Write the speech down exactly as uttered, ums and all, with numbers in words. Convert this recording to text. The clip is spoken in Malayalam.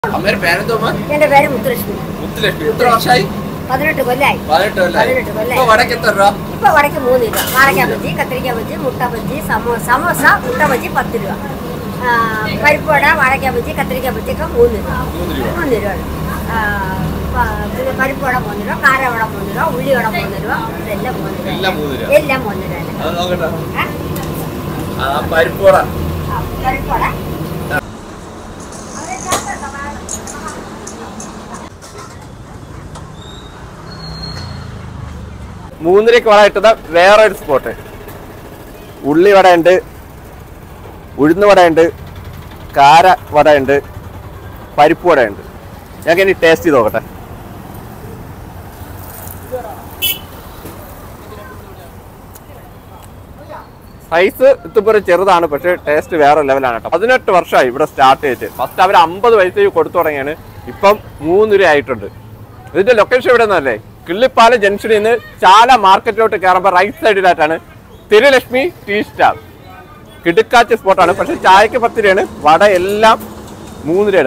അമ്മയുടെ പേരെന്തോമ്മ? എന്റെ പേര് മുത്തുലക്ഷ്മി. മുത്തുലക്ഷ്മി. എത്ര വർഷമായി? പതിനെട്ട് കൊല്ലായി. പതിനെട്ട് കൊല്ലായി. ഇപ്പൊ വടക്ക് എത്ര രൂപ? ഇപ്പൊ വടക്ക് മൂന്ന് രൂപ. വാഴക്ക ബജ്ജി, കത്തിരിക്ക ബജ്ജി, മുട്ട ബജ്ജി, സമോസ സമോസ മുട്ട ബജ്ജി പത്ത് രൂപ. പരിപ്പുവട, വാഴക്ക ബജ്ജി, കത്തിരിക്ക ബജ്ജിയൊക്കെ മൂന്ന് രൂപ. മൂന്ന് രൂപ. പിന്നെ പരിപ്പുവട മൂന്ന് രൂപ, കാരവട മൂന്ന് രൂപ, ഉള്ളിവട മൂന്ന് രൂപ. ഇതെല്ലാം മൂന്ന് രൂപ. എല്ലാം മൂന്ന് രൂപ. എല്ലാം മൂന്ന് രൂപ. പരിപ്പുവട പരിപ്പുവട മൂന്നരക്ക് വട കിട്ടുന്ന വേറെ ഒരു സ്പോട്ട്. ഉള്ളി വട ഉണ്ട്, ഉഴുന്ന് വട ഉണ്ട്, കാര വട ഉണ്ട്, പരിപ്പ് വട ഉണ്ട്. ഞങ്ങൾക്ക് ഇനി ടേസ്റ്റ് ചെയ്ത് നോക്കട്ടെ. സൈസ് ഇത്തിപ്പോ ചെറുതാണ്, പക്ഷെ ടേസ്റ്റ് വേറെ ലെവലാണ് കേട്ടോ. പതിനെട്ട് വർഷമായി ഇവിടെ സ്റ്റാർട്ട് ചെയ്തിട്ട്. ഫസ്റ്റ് അവർ അമ്പത് പൈസ കൊടുത്തു തുടങ്ങിയാണ്, ഇപ്പം മൂന്ന് രൂപ ആയിട്ടുണ്ട്. ഇതിന്റെ ലൊക്കേഷൻ എവിടെ നിന്നല്ലേ? കിള്ളിപ്പാല ജംഗ്ഷനിൽ നിന്ന് ചാല മാർക്കറ്റിലോട്ട് കയറുമ്പോൾ റൈറ്റ് സൈഡിലായിട്ടാണ് തിരുലക്ഷ്മി ടീ സ്റ്റാൾ. കിടുക്കാച്ച സ്പോട്ടാണ്, പക്ഷെ ചായക്ക് പത്ത് രൂപയാണ്, വട എല്ലാം മൂന്ന് രൂപയാണ്.